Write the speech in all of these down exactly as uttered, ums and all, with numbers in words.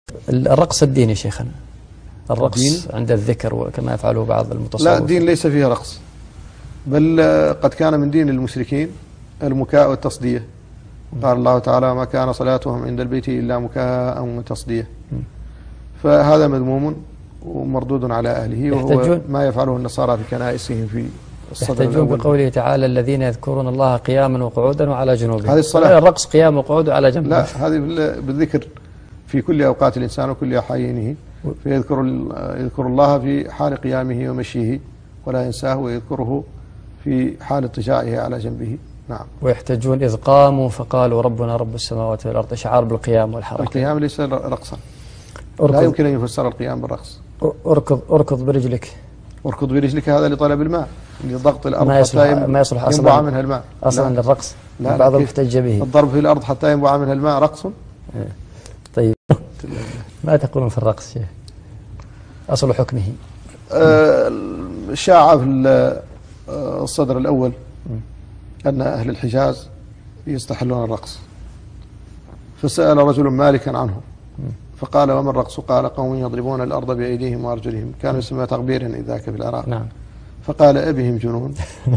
الرقص الديني شيخنا، الرقص الدين؟ عند الذكر وكما يفعله بعض المتصوفين. لا، الدين ليس فيها رقص، بل قد كان من دين المشركين المكاء والتصدية. قال الله تعالى: ما كان صلاتهم عند البيت إلا مكاء وتصدية. فهذا مذموم ومردود على أهله، وهو ما يفعله النصارى في كنائسهم في الصدر يحتجون الأول. بقوله تعالى: الذين يذكرون الله قياما وقعودا وعلى جنوبهم. هذه الصلاة. الرقص قيام وقعود وعلى جنب. لا، هذه بالذكر في كل أوقات الإنسان وكل أحايينه، فيذكر يذكر الله في حال قيامه ومشيه ولا ينساه، ويذكره في حال اضطجاعه على جنبه. نعم. ويحتجون إذ قاموا فقالوا ربنا رب السماوات والأرض، إشعار بالقيام والحركة. القيام ليس رقصا، لا يمكن أن يفسر القيام بالرقص. اركض اركض برجلك. اركض برجلك هذا لطلب الماء، لضغط الأرض ما يصلح حتى ما يصلح أصلا ينبع منها الماء أصلا لا. للرقص. لا، بعضهم احتج به. الضرب في الأرض حتى ينبع منها الماء رقص. طيب ما تقولون في الرقص شيخ؟ أصل حكمه آه شاع في الصدر الأول أن أهل الحجاز يستحلون الرقص، فسأل رجل مالكا عنه فقال: وما الرقص؟ قال: قوم يضربون الأرض بأيديهم وأرجلهم، كانوا يسمى تغبيرا إذاك في العراق. نعم. فقال: أبهم جنون.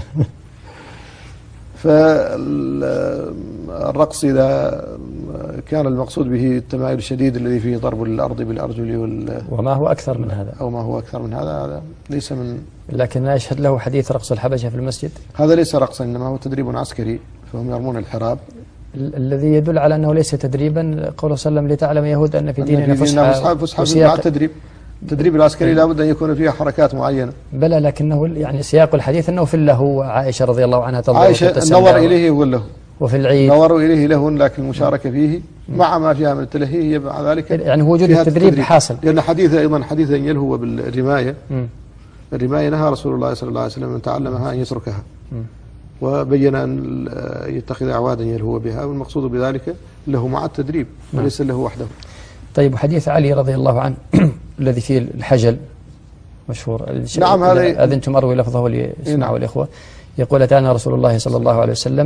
فالرقص إذا كان المقصود به التمايل الشديد الذي فيه ضرب الأرض بالأرجل وال وما هو أكثر من هذا أو ما هو أكثر من هذا، هذا ليس من لكن لا يشهد له حديث رقص الحبشة في المسجد. هذا ليس رقصا، إنما هو تدريب عسكري، فهم يرمون الحراب. الذي يدل على أنه ليس تدريبا قوله صلى الله عليه وسلم: لتعلم يهود أن في ديننا فسحة. فسحة مع التدريب. التدريب العسكري لا بد أن يكون فيها حركات معينة. بلى، لكنه يعني سياق الحديث أنه في اللهو، وعائشة رضي الله عنها تنظر عائشة النظر إليه هو اللهو، وفي العيد نظروا إليه له، لكن المشاركة فيه مع ما فيها من التلهي هي مع ذلك يعني وجود التدريب حاصل. لأن حديث أيضا حديث يلهو بالرماية. الرماية نهى رسول الله صلى الله عليه وسلم من تعلمها أن يتركها، وبين أن يتخذ أعوادا يلهو بها، والمقصود بذلك له مع التدريب وليس له وحده. طيب، وحديث علي رضي الله عنه الذي فيه الحجل مشهور. نعم، هذا أذنتم أروي لفظه وليسمعوا الإخوة. يقول: أتانا رسول الله صلى الله عليه وسلم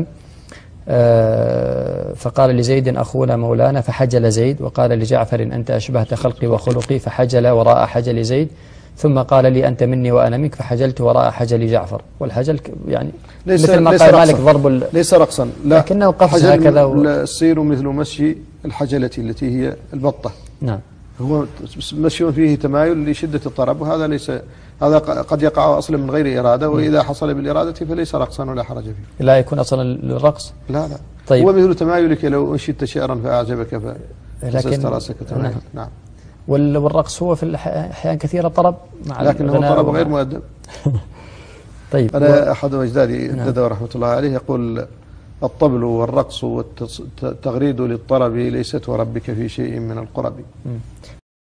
فقال لزيد: أخونا مولانا، فحجل زيد، وقال لجعفر: أنت أشبهت خلقي وخلقي، فحجل وراء حجل زيد، ثم قال لي: أنت مني وأنا منك، فحجلت وراء حجل جعفر. والحجل يعني مثل ما قال مالك ضرب ال... ليس رقصا، لا، لكنه قفز هكذا و... السير مثل مشي الحجلة التي هي البطة. نعم. هو مشي فيه تمايل لشدة الطرب، وهذا ليس، هذا قد يقع أصلا من غير إرادة، وإذا حصل بالإرادة فليس رقصا ولا حرج فيه. لا يكون أصلا للرقص. لا لا. طيب. هو مثل تمايلك لو أنشدت شعرا فأعجبك فسست رأسك تمايل. نعم. نعم. والرقص هو في الأحيان كثيرة طرب، مع لكنه طرب غير مؤدب. طيب. أنا أحد أجدادي الددوي رحمة الله عليه يقول: الطبل والرقص والتغريد للطرب ليست وربك في شيء من القرب.